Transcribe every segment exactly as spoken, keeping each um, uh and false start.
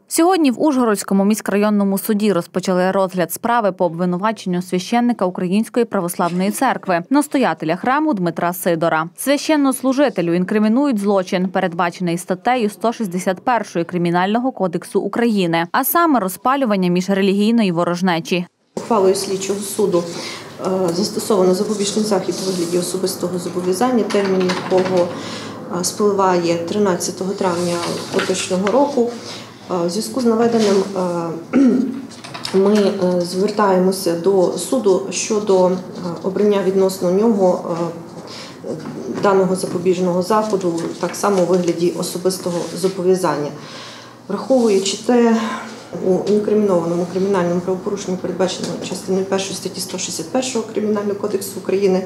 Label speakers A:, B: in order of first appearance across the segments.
A: Сьогодні в Ужгородському міськрайонному суді розпочали розгляд справи по обвинуваченню священника Української православної церкви, настоятеля храму Дмитра Сидора. Священнослужителю інкримінують злочин, передбачений статтею сто шістдесят першою Кримінального кодексу України, а саме розпалювання міжрелігійної ворожнечі.
B: Ухвалою слідчого суду застосовано запобіжний захід у вигляді особистого зобов'язання, термін якого спливає тринадцятого травня поточного року. У зв'язку з наведеним ми звертаємося до суду щодо обрання відносно нього даного запобіжного заходу, так само у вигляді особистого зобов'язання. Враховуючи те, у інкримінованому кримінальному правопорушенні, передбаченому частиною першої статті сто шістдесят першого Кримінального кодексу України,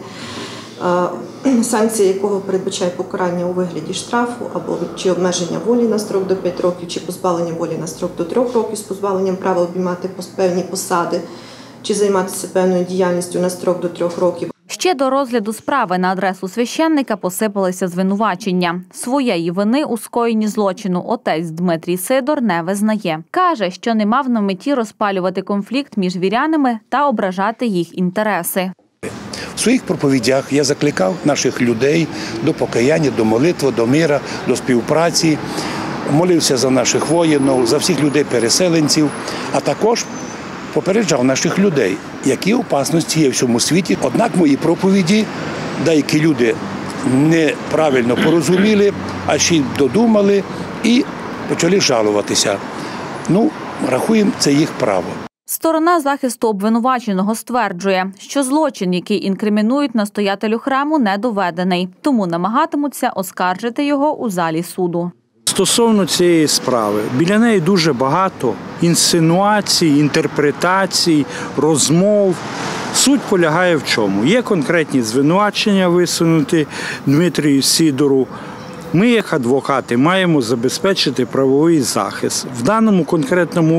B: санкція якого передбачає покарання у вигляді штрафу або чи обмеження волі на строк до п'яти років, чи позбавлення волі на строк до трьох років з позбавленням права обіймати певні посади, чи займатися певною діяльністю на строк до трьох років.
A: Ще до розгляду справи на адресу священника посипалися звинувачення. Своєї вини у скоєнні злочину отець Дмитрій Сидор не визнає. Каже, що не мав на меті розпалювати конфлікт між вірянами та ображати їх інтереси.
C: В своїх проповідях я закликав наших людей до покаяння, до молитви, до мира, до співпраці, молився за наших воїнів, за всіх людей-переселенців, а також попереджав наших людей, які опасності є в цьому світі. Однак мої проповіді деякі люди неправильно порозуміли, а ще й додумали і почали жалуватися. Ну, рахуємо, це їх право.
A: Сторона захисту обвинуваченого стверджує, що злочин, який інкримінують настоятелю храму, не доведений, тому намагатимуться оскаржити його у залі суду.
D: Стосовно цієї справи, біля неї дуже багато інсинуацій, інтерпретацій, розмов. Суть полягає в чому? Є конкретні звинувачення висунуті Дмитрію Сидору. Ми, як адвокати, маємо забезпечити правовий захист. В даному конкретному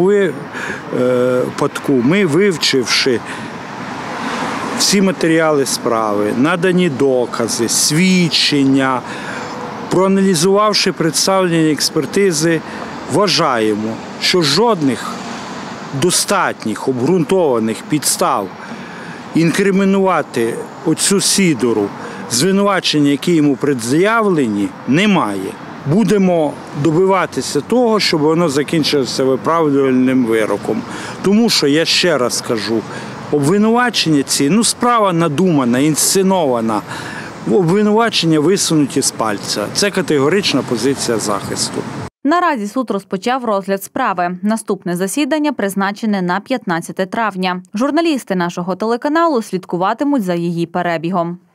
D: випадку ми, вивчивши всі матеріали справи, надані докази, свідчення, проаналізувавши представлені експертизи, вважаємо, що жодних достатніх, обґрунтованих підстав інкримінувати отцю Сидору звинувачення, які йому пред'явлені, немає. Будемо добиватися того, щоб воно закінчилося виправдувальним вироком. Тому що, я ще раз кажу, обвинувачення ці, ну справа надумана, інсценована, обвинувачення висунуті з пальця. Це категорична позиція захисту.
A: Наразі суд розпочав розгляд справи. Наступне засідання призначене на п'ятнадцяте травня. Журналісти нашого телеканалу слідкуватимуть за її перебігом.